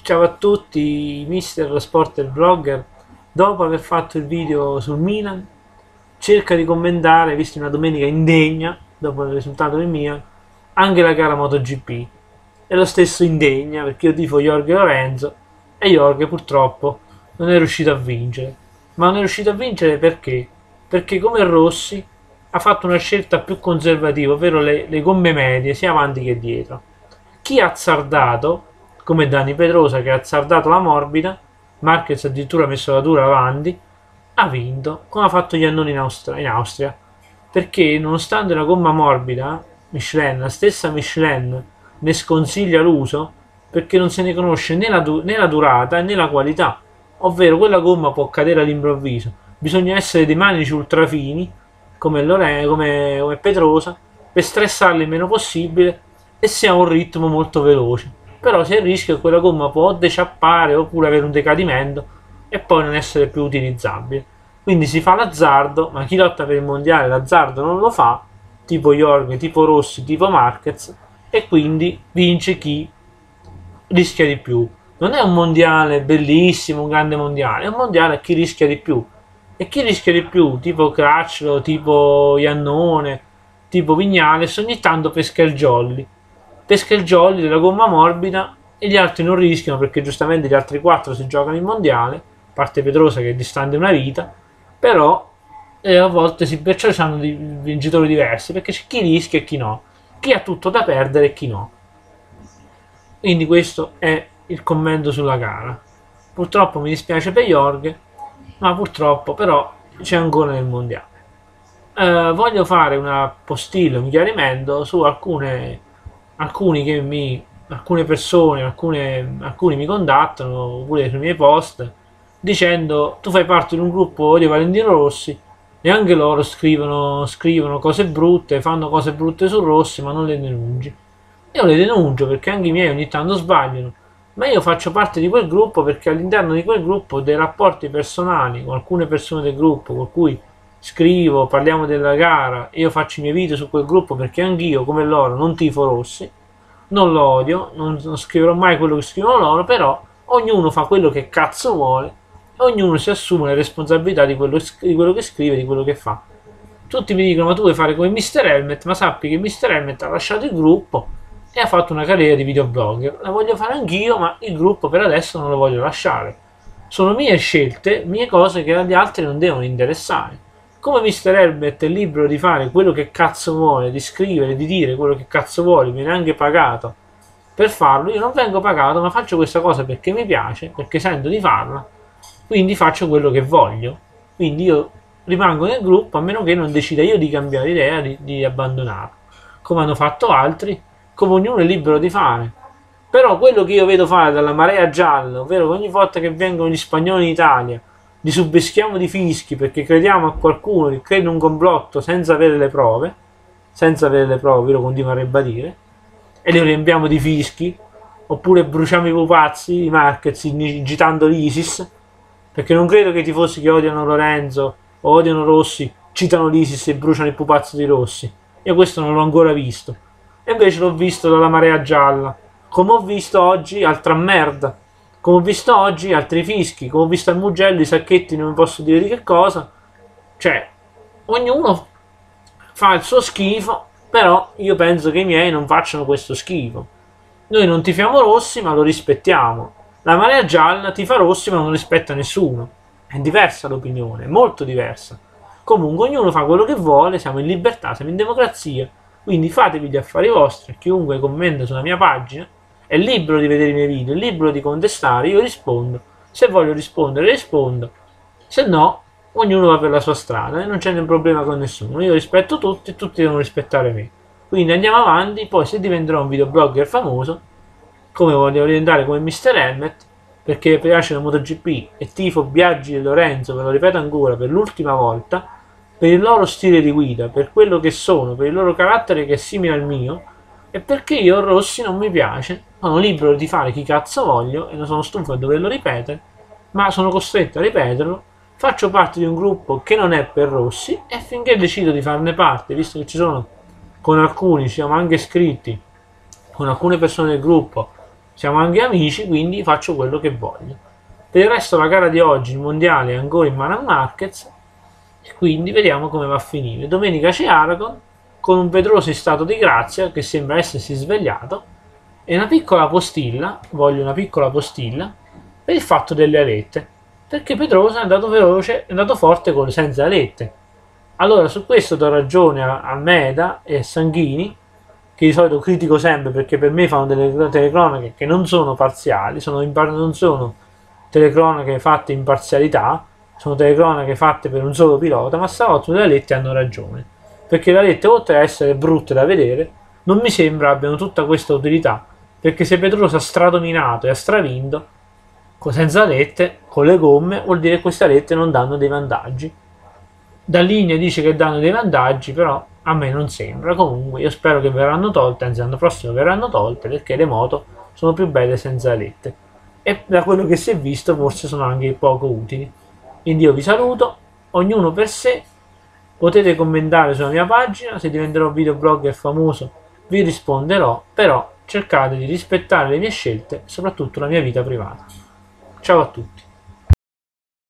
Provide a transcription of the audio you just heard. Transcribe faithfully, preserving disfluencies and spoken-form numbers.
Ciao a tutti, mister Sporter Blogger. Dopo aver fatto il video sul Milan, cerca di commentare, visto una domenica indegna, dopo il risultato del Milan, anche la gara MotoGP. E lo stesso indegna, perché io tifo Jorge Lorenzo e Jorge purtroppo non è riuscito a vincere. Ma non è riuscito a vincere perché? Perché come Rossi ha fatto una scelta più conservativa, ovvero le, le gomme medie, sia avanti che dietro. Chi ha azzardato, come Dani Pedrosa che ha azzardato la morbida, Marquez addirittura ha messo la dura avanti, ha vinto, come ha fatto Iannone in Austria, in Austria. Perché nonostante la gomma morbida, Michelin, la stessa Michelin ne sconsiglia l'uso perché non se ne conosce né la, né la durata né la qualità, ovvero quella gomma può cadere all'improvviso, bisogna essere dei manici ultrafini come Lorena, come, come Pedrosa, per stressarli il meno possibile e si ha un ritmo molto veloce. Però c'è il rischio che quella gomma può deciappare oppure avere un decadimento e poi non essere più utilizzabile. Quindi si fa l'azzardo, ma chi lotta per il mondiale l'azzardo non lo fa, tipo Jorge, tipo Rossi, tipo Marquez, e quindi vince chi rischia di più. Non è un mondiale bellissimo, un grande mondiale, è un mondiale a chi rischia di più. E chi rischia di più, tipo Crutchlow, tipo Iannone, tipo Vignales, ogni tanto pesca il jolly. Pesca il jolly della gomma morbida e gli altri non rischiano perché giustamente gli altri quattro si giocano il mondiale, a parte Pedrosa che è distante una vita, però eh, a volte si, perciò hanno dei vincitori diversi perché c'è chi rischia e chi no, chi ha tutto da perdere e chi no. Quindi questo è il commento sulla gara. Purtroppo mi dispiace per Jorge, ma purtroppo però c'è ancora nel mondiale. Eh, voglio fare una postilla, un chiarimento su alcune, alcuni che mi, alcune persone, alcune, alcuni mi contattano oppure sui miei post dicendo tu fai parte di un gruppo di Valentino Rossi e anche loro scrivono, scrivono cose brutte, fanno cose brutte su Rossi ma non le denunci. Io le denuncio perché anche i miei ogni tanto sbagliano, ma io faccio parte di quel gruppo perché all'interno di quel gruppo ho dei rapporti personali con alcune persone del gruppo con cui scrivo, parliamo della gara, io faccio i miei video su quel gruppo perché anch'io come loro non tifo Rossi, non lo odio, non, non scriverò mai quello che scrivono loro, però ognuno fa quello che cazzo vuole e ognuno si assume le responsabilità di quello, di quello che scrive, di quello che fa. Tutti mi dicono ma tu vuoi fare come mister Helmet, ma sappi che mister Helmet ha lasciato il gruppo e ha fatto una carriera di videoblogger. La voglio fare anch'io, ma il gruppo per adesso non lo voglio lasciare. Sono mie scelte, mie cose che agli altri non devono interessare. Come mister Helmet è libero di fare quello che cazzo vuole, di scrivere, di dire quello che cazzo vuole, viene anche pagato per farlo, io non vengo pagato, ma faccio questa cosa perché mi piace, perché sento di farla, quindi faccio quello che voglio. Quindi io rimango nel gruppo a meno che non decida io di cambiare idea, di, di abbandonarlo, come hanno fatto altri, come ognuno è libero di fare. Però quello che io vedo fare dalla marea gialla, ovvero che ogni volta che vengono gli spagnoli in Italia li subeschiamo di fischi perché crediamo a qualcuno che crede in un complotto senza avere le prove, senza avere le prove, io lo continuo a ribadire, e li riempiamo di fischi, oppure bruciamo i pupazzi di Marquez incitando l'ISIS, perché non credo che i tifosi che odiano Lorenzo o odiano Rossi citano l'ISIS e bruciano il pupazzo di Rossi. Io questo non l'ho ancora visto. E invece l'ho visto dalla marea gialla, come ho visto oggi altra merda, come ho visto oggi altri fischi, come ho visto al Mugello i sacchetti non vi posso dire di che cosa. Cioè, ognuno fa il suo schifo, però io penso che i miei non facciano questo schifo. Noi non tifiamo Rossi ma lo rispettiamo, la marea gialla tifa Rossi ma non rispetta nessuno. È diversa l'opinione, è molto diversa. Comunque ognuno fa quello che vuole, siamo in libertà, siamo in democrazia. Quindi fatevi gli affari vostri, chiunque commenta sulla mia pagina è libero di vedere i miei video, è libero di contestare, io rispondo, se voglio rispondere rispondo, se no ognuno va per la sua strada e non c'è un problema con nessuno, io rispetto tutti e tutti devono rispettare me. Quindi andiamo avanti, poi se diventerò un videoblogger famoso, come voglio diventare come mister Helmet, perché mi piace la MotoGP e tifo Biaggi e Lorenzo, ve lo ripeto ancora per l'ultima volta, per il loro stile di guida, per quello che sono, per il loro carattere che è simile al mio e perché io Rossi non mi piace, sono libero di fare chi cazzo voglio e non sono stufo a doverlo ripetere, ma sono costretto a ripeterlo, faccio parte di un gruppo che non è per Rossi e finché decido di farne parte, visto che ci sono con alcuni, ci siamo anche iscritti, con alcune persone del gruppo siamo anche amici, quindi faccio quello che voglio. Per il resto la gara di oggi, il mondiale, è ancora in mano a Marquez, e quindi vediamo come va a finire. Domenica c'è Aragon, con un Pedrosa in stato di grazia, che sembra essersi svegliato, e una piccola postilla, voglio una piccola postilla, per il fatto delle alette, perché Pedrosa è andato veloce, è andato forte con, senza alette. Allora su questo do ragione a, a Meda e a Sanghini, che di solito critico sempre perché per me fanno delle telecronache che non sono parziali, sono in, non sono telecronache fatte in parzialità, sono telecronache fatte per un solo pilota, ma stavolta le alette hanno ragione, perché le alette, oltre a essere brutte da vedere, non mi sembra abbiano tutta questa utilità, perché se Pedrosa ha stradominato e ha stravinto senza alette, con le gomme, vuol dire che queste alette non danno dei vantaggi. Da linea dice che danno dei vantaggi, però a me non sembra. Comunque io spero che verranno tolte, anzi l'anno prossimo verranno tolte, perché le moto sono più belle senza alette, e da quello che si è visto forse sono anche poco utili. Quindi io vi saluto, ognuno per sé. Potete commentare sulla mia pagina, se diventerò videoblogger famoso vi risponderò, però cercate di rispettare le mie scelte, soprattutto la mia vita privata. Ciao a tutti.